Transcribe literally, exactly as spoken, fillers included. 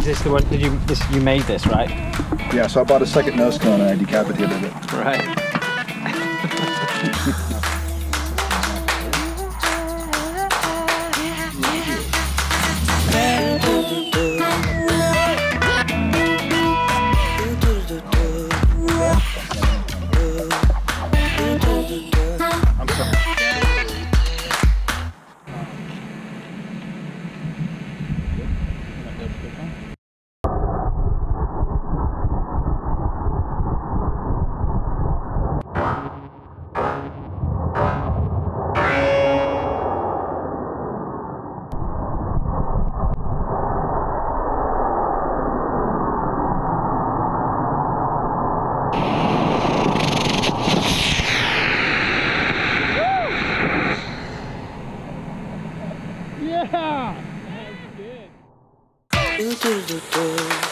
this the one that you this, you made this, right? Yeah, so I bought a second nose cone and I decapitated it. Right. Yeah! That's good.